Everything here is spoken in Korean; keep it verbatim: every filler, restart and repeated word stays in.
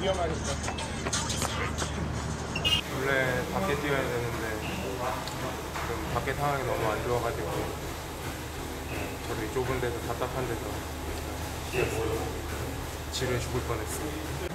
위험하니까. 원래 밖에 뛰어야 되는데 지금 밖에 상황이 너무 안 좋아가지고 저도 이 좁은 데서 답답한 데서 뛰었어요. 지루해 죽을 뻔했어요.